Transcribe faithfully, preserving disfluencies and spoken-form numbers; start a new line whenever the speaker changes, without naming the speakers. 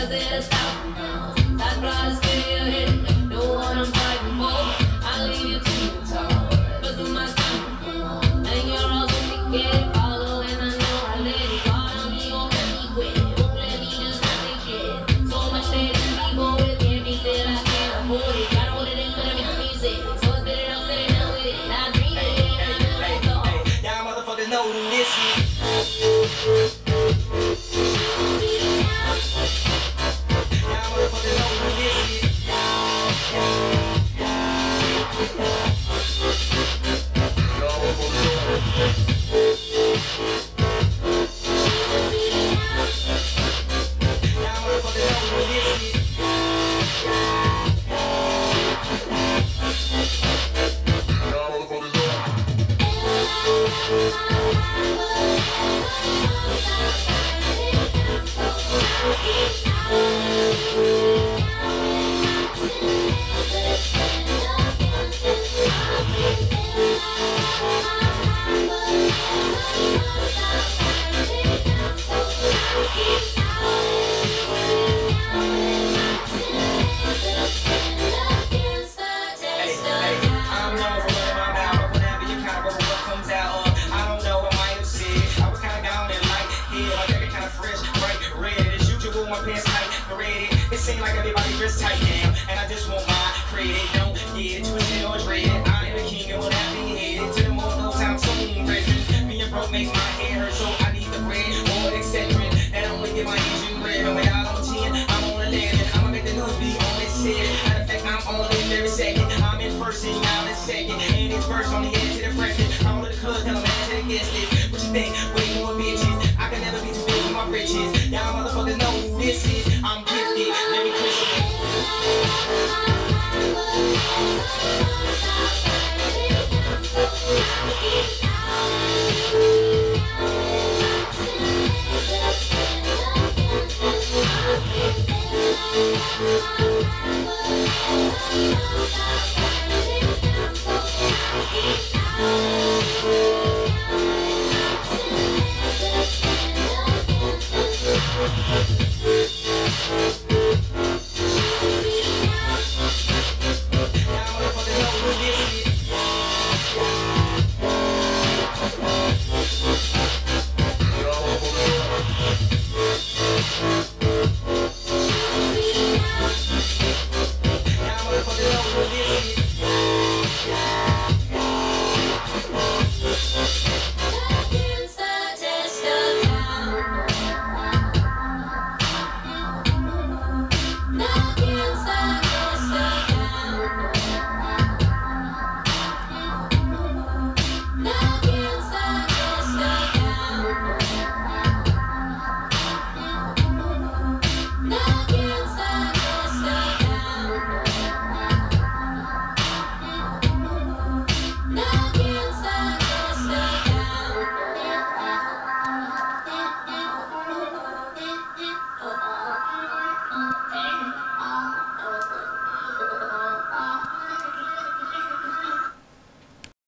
said stop. Stop trying to steal your head. Know what I'm fighting for. I'll leave you to the top. Cause of my son. And you're also wicked. Follow and I know I let it. God on me, won't let me quit. Won't let me just not take shit. So much that in me go with everything I can't afford it. Gotta hold it in, put it in music. So I spit it out, spit it down with it. I dream it.
Y'all motherfuckers know who this is. My pants tight, paraded. It seems like everybody dressed tight now, and I just want my credit. Don't get it twisted or dreaded. I am the king and will not be headed to the more no time soon. Brethren, being broke makes my head hurt, so I need the bread or eccentric. That only get my engine red. I'm out on ten, I'm on eleven. I'ma make the news be on this set. Matter of fact, I'm on it every second. I'm in first and y'all in second, and it's first on the edge to the freshman. All of the clubs, tell them man to the guest list. What you think? Way more bitches. I can never be too big for my riches. Y'all motherfuckers know who this is. I'm gifted. Let me push it.
We'll be right back.